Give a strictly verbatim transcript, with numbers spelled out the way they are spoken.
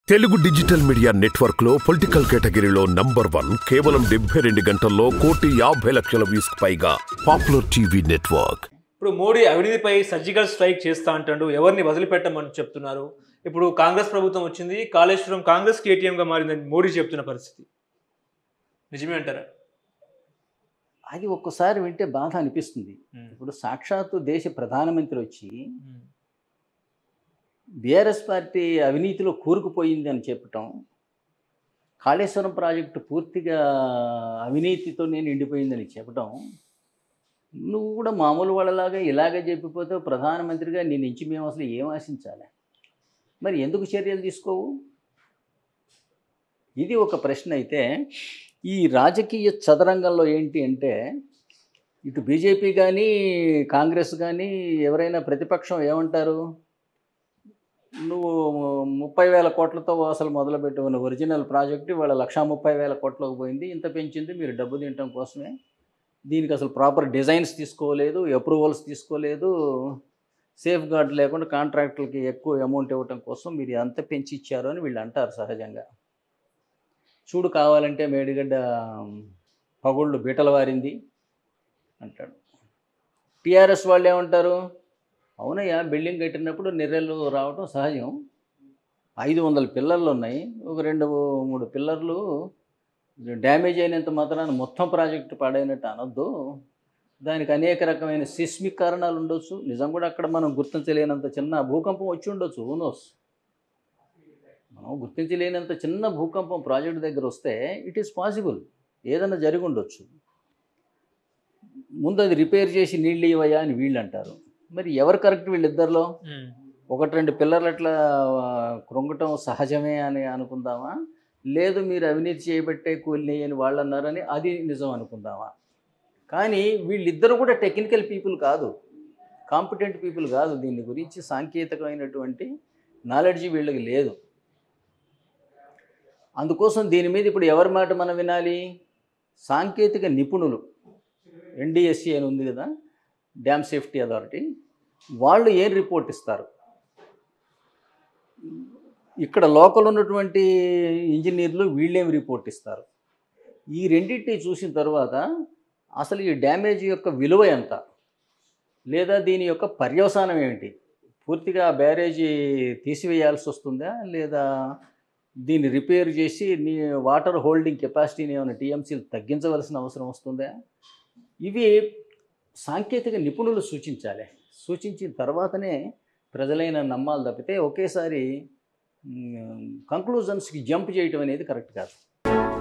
Telugu digital media network లో political కేటగిరీలో number one కేవలం డెబ్బై రెండు గంటల్లో కోటి యాభై లక్షల వ్యూస్ పైగా పాపులర్ టీవీ నెట్వర్క్. ఇప్పుడు మోడీ అవినీతిపై సర్జికల్ స్ట్రైక్ చేస్తా అంటాడు. ఎవరిని వదిలిపెట్టమని చెప్తున్నారు. ఇప్పుడు కాంగ్రెస్ ప్రభుత్వం వచ్చింది, కాళేశ్వరం కాంగ్రెస్ కేటీఎం గా మారిందని మోడీ చెప్తున్న పరిస్థితి నిజమే అంటారా? అది ఒక్కసారి వింటే బాధ అనిపిస్తుంది. ఇప్పుడు సాక్షాత్తు దేశ ప్రధానమంత్రి వచ్చి బీఆర్ఎస్ పార్టీ అవినీతిలో కూరుకుపోయింది అని చెప్పటం, కాళేశ్వరం ప్రాజెక్టు పూర్తిగా అవినీతితో నేను నిండిపోయిందని చెప్పటం, నువ్వు కూడా మామూలు వాళ్ళలాగా ఇలాగే చెప్పిపోతే ప్రధానమంత్రిగా నీ నుంచి మేము అసలు ఏం ఆశించాలి? మరి ఎందుకు చర్యలు తీసుకోవు? ఇది ఒక ప్రశ్న. అయితే ఈ రాజకీయ చదరంగంలో ఏంటి అంటే, ఇటు బీజేపీ కానీ కాంగ్రెస్ కానీ ఎవరైనా ప్రతిపక్షం ఏమంటారు, నువ్వు ముప్పై వేల కోట్లతో అసలు మొదలుపెట్టుకున్న ఒరిజినల్ ప్రాజెక్టు ఇవాళ లక్షా ముప్పై వేల కోట్లకు పోయింది, ఇంత పెంచింది మీరు డబ్బు తినటం కోసమే, దీనికి అసలు ప్రాపర్ డిజైన్స్ తీసుకోలేదు, అప్రూవల్స్ తీసుకోలేదు, సేఫ్ గార్డ్ లేకుండా కాంట్రాక్టులకి ఎక్కువ అమౌంట్ ఇవ్వటం కోసం మీరు ఎంత పెంచి ఇచ్చారు అని వీళ్ళు అంటారు సహజంగా. చూడు కావాలంటే మేడిగడ్డ పగుళ్ళు బీటల వారింది అంటాడు. టీఆర్ఎస్ వాళ్ళు ఏమంటారు, అవునయ్యా బిల్డింగ్ కట్టినప్పుడు నిర్రెలు రావటం సహజం, ఐదు వందల పిల్లర్లు ఉన్నాయి, ఒక రెండు మూడు పిల్లర్లు డ్యామేజ్ అయినంత మాత్రాన మొత్తం ప్రాజెక్టు పాడైనట్టు అనొద్దు, దానికి అనేక రకమైన సిస్మిక్ కారణాలు ఉండొచ్చు, నిజం కూడా అక్కడ మనం గుర్తించలేనంత చిన్న భూకంపం వచ్చి ఉండొచ్చు, ఊనోస్ మనం గుర్తించలేనంత చిన్న భూకంపం ప్రాజెక్టు దగ్గర వస్తే ఇట్ ఈస్ పాసిబుల్, ఏదైనా జరిగి ఉండొచ్చు. ముందు అది రిపేర్ చేసి నీళ్ళు ఇవ్వయా అని వీళ్ళు అంటారు. మరి ఎవరు కరెక్ట్ వీళ్ళిద్దరిలో? ఒకటి రెండు పిల్లర్లు అట్లా కృంగటం సహజమే అని అనుకుందామా, లేదు మీరు అవినీతి చేయబట్టే కూలినాయి అని వాళ్ళు అన్నారని అది నిజం అనుకుందామా? కానీ వీళ్ళిద్దరూ కూడా టెక్నికల్ పీపుల్ కాదు, కాంపిటెంట్ పీపుల్ కాదు, దీని గురించి సాంకేతికమైనటువంటి నాలెడ్జ్ వీళ్ళకి లేదు. అందుకోసం దీని మీద ఇప్పుడు ఎవరి మాట మనం వినాలి? సాంకేతిక నిపుణులు, ఎన్డిఎస్సి అని ఉంది కదా, డ్యామ్ సేఫ్టీ అథారిటీ, వాళ్ళు ఏం రిపోర్ట్ ఇస్తారు, ఇక్కడ లోకల్ ఉన్నటువంటి ఇంజనీర్లు వీళ్ళేం రిపోర్ట్ ఇస్తారు, ఈ రెండింటిని చూసిన తర్వాత అసలు ఈ డ్యామేజ్ యొక్క విలువ ఎంత, లేదా దీని యొక్క పర్యవసానం ఏమిటి, పూర్తిగా బ్యారేజీ తీసివేయాల్సి వస్తుందా, లేదా దీన్ని రిపేర్ చేసి నీ వాటర్ హోల్డింగ్ కెపాసిటీని ఏమైనా టీఎంసీలు తగ్గించవలసిన అవసరం వస్తుందా, ఇవి సాంకేతిక నిపుణులు సూచించాలి. సూచించిన తర్వాతనే ప్రజలైన నమ్మాలి తప్పితే ఒకేసారి కంక్లూజన్స్కి జంప్ చేయటం అనేది కరెక్ట్ కాదు.